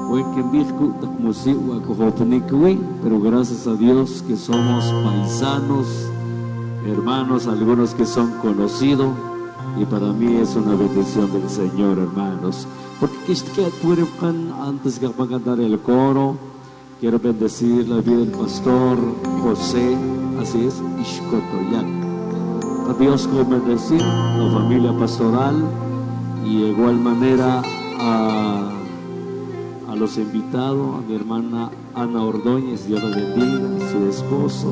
Pero gracias a Dios que somos paisanos, hermanos, algunos que son conocidos, y para mí es una bendición del Señor, hermanos. Porque antes de cantar el coro, quiero bendecir la vida del pastor José, así es, Ixcotoyac. A Dios quiero bendecir la familia pastoral y de igual manera a los invitados, a mi hermana Ana Ordóñez, Dios la bendiga, a su esposo,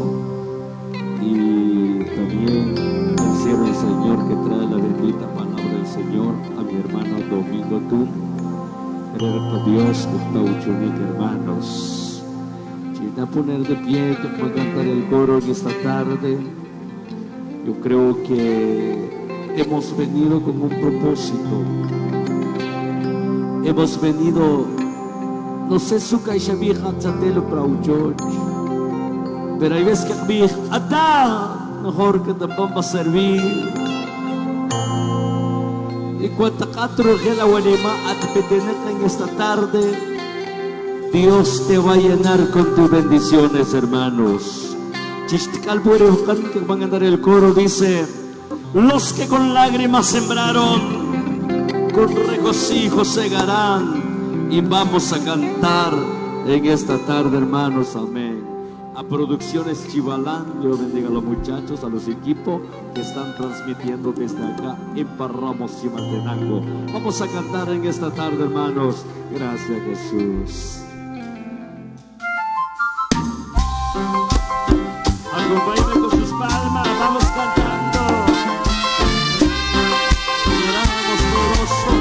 y también al cielo del Señor que trae la bendita palabra del Señor, a mi hermano Domingo Tum, a Dios que está uchunique, hermanos. Chita poner de pie, que pueda cantar el coro en esta tarde. Yo creo que hemos venido con un propósito. Hemos venido, no sé su caixa vieja chatelo para un pero hay veces que vieja ata mejor que te vamos a servir. Y cuando catro que la walema atpeteneca en esta tarde, Dios te va a llenar con tus bendiciones, hermanos. Chistikal Buerejucan, que van a dar el coro, dice: los que con lágrimas sembraron, con regocijo segarán. Y vamos a cantar en esta tarde, hermanos, amén. A Producciones Chivalán, Dios bendiga a los muchachos, a los equipos que están transmitiendo desde acá en Parramos, Chimaltenango. Vamos a cantar en esta tarde, hermanos. Gracias, Jesús. Acompáñenme con sus palmas, vamos cantando. Lloramos poroso.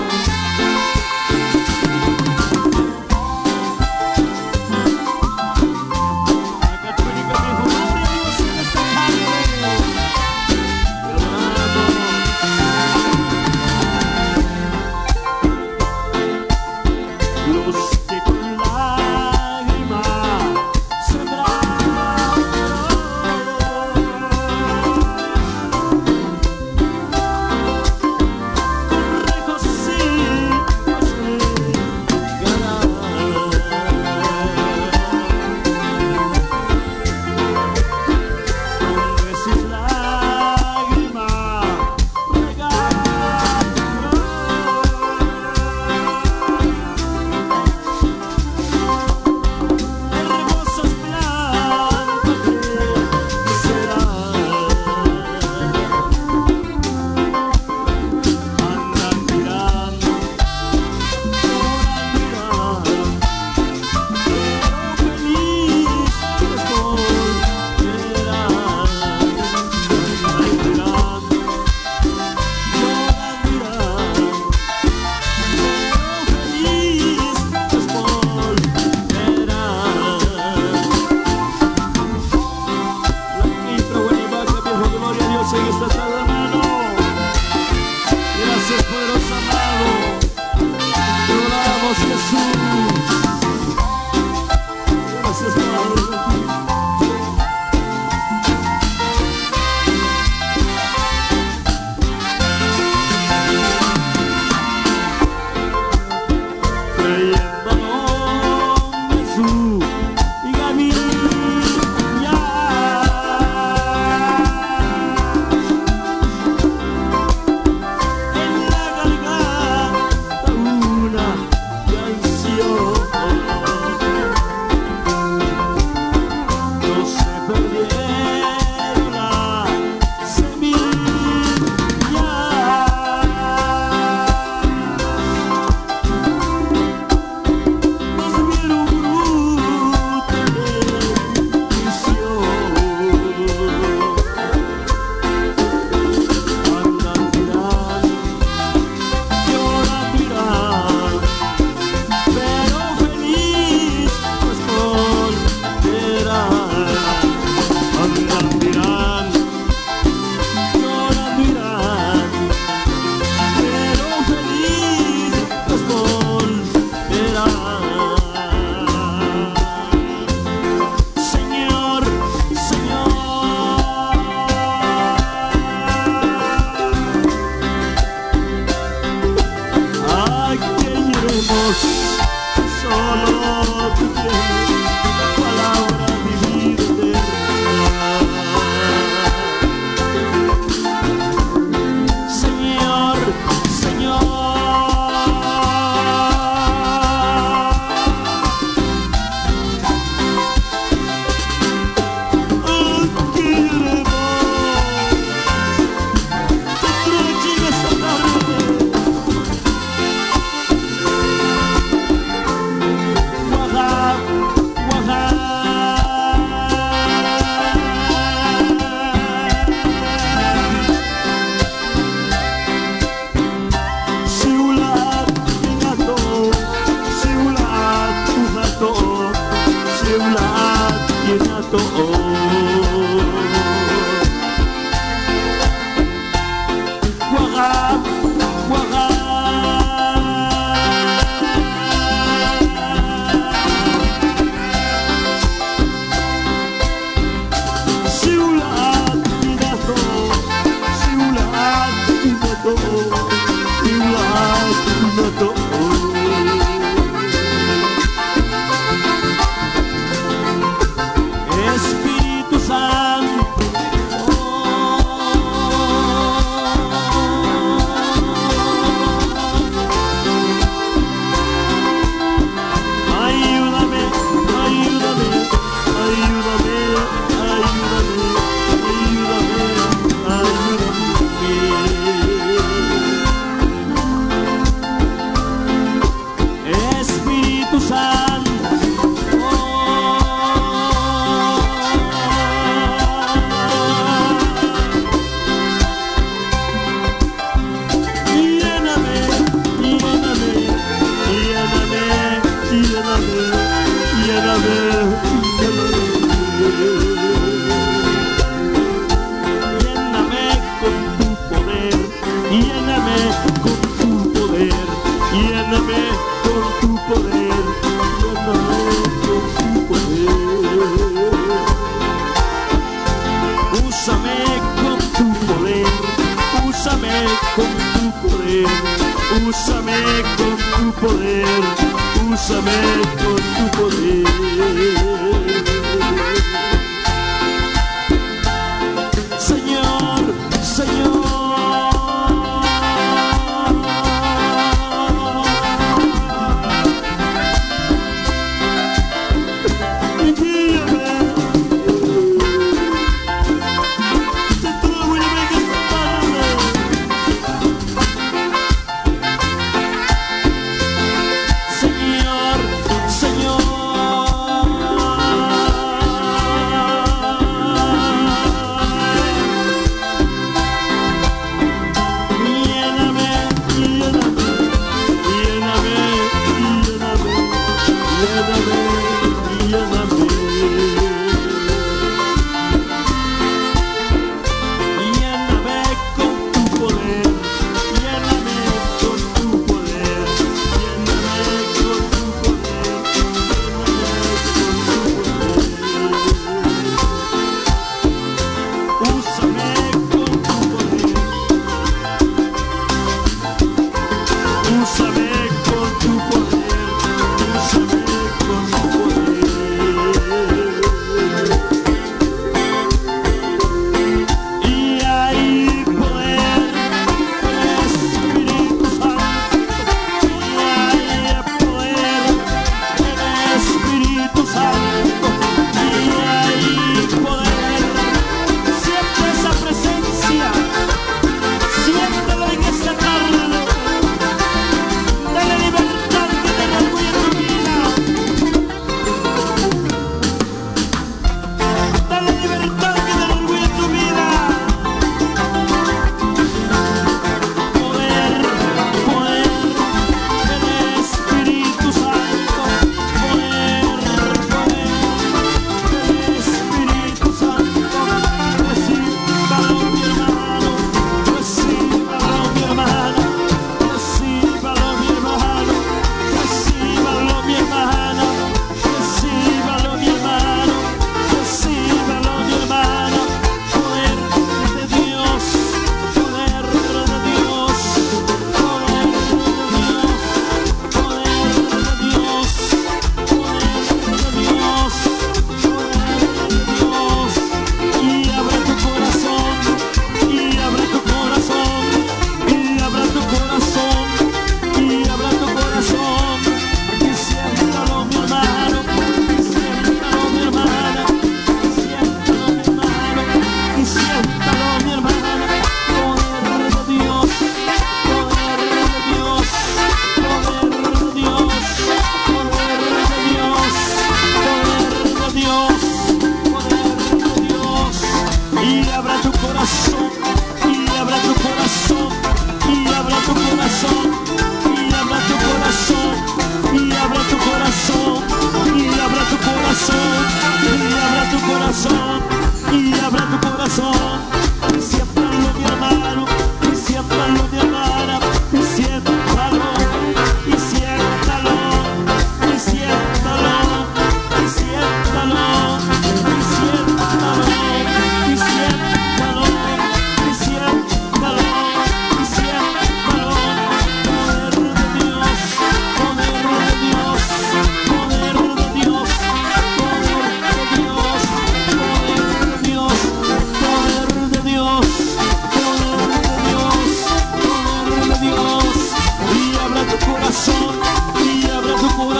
solo tú tienes palabra de vida eterna. Señor, Señor, Espíritu Santo, ayúdame, ayúdame, ayúdame, ayúdame, ayúdame, ayúdame. Espíritu Santo, úsame con tu poder, úsame con tu poder. Señor, Señor, Señor,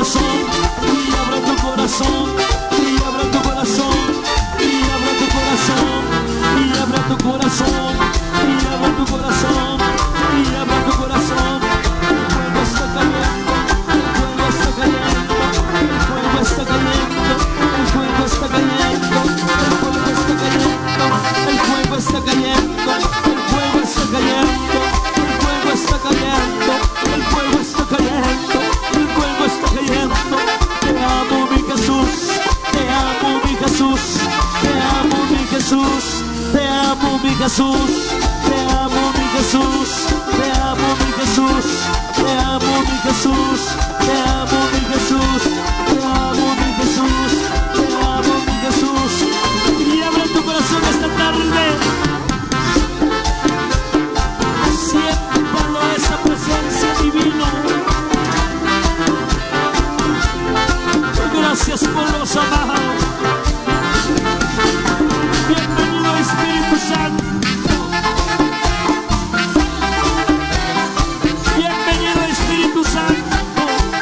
corazón, y abre tu corazón, y abre tu corazón, y abre tu corazón, y abre tu corazón, y abre tu corazón, y abre tu corazón. El fuego está caliente, el fuego está caliente, el fuego está caliente, el fuego está caliente, el fuego está caliente, el fuego está caliente, el fuego está caliente, el fuego está caliente, el fuego está caliente, el fuego está caliente. Te amo, mi Jesús, te amo, mi Jesús, te amo, mi Jesús, te amo, mi Jesús, te amo, mi Jesús, te amo, mi Jesús, te amo, mi Jesús, te amo, mi Jesús, te amo, mi Jesús, te amo, mi Jesús. Y abre tu corazón esta tarde. Siéntalo, esa presencia divina. Gracias por los amados. Bienvenido, Espíritu Santo. Bienvenido, Espíritu Santo.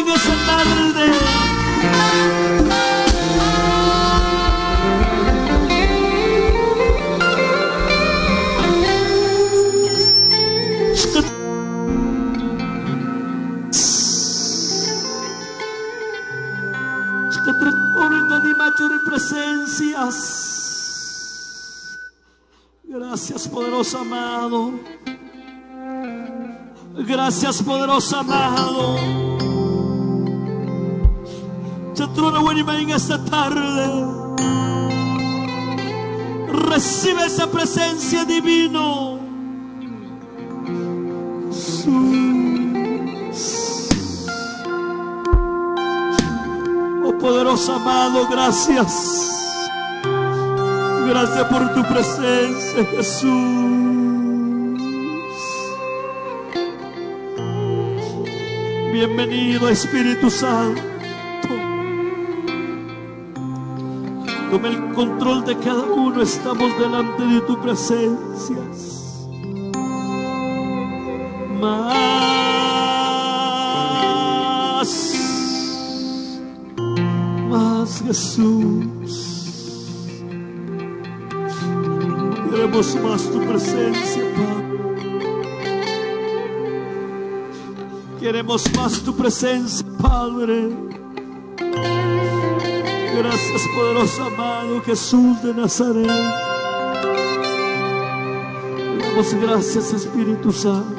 en esta tarde. Presencias. Gracias, poderoso amado. Gracias, poderoso amado. Te trono buena en esta tarde. Recibe esa presencia divino. Poderoso amado, gracias. Gracias por tu presencia, Jesús. Bienvenido, Espíritu Santo. Toma el control de cada uno. Estamos delante de tu presencia. Más Jesús, queremos más tu presencia, Padre. Queremos más tu presencia, Padre. Gracias, poderoso amado Jesús de Nazaret. Te damos gracias, Espíritu Santo.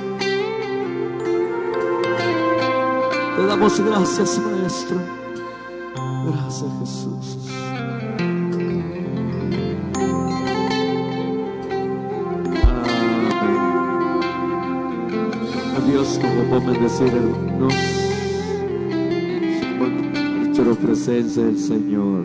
Te damos gracias, Maestro. Gracias, Jesús. Amén. A Dios como bendecirnos por la presencia del Señor.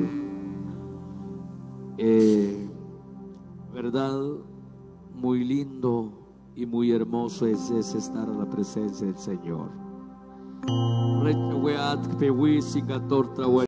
Verdad, muy lindo y muy hermoso es estar a la presencia del Señor.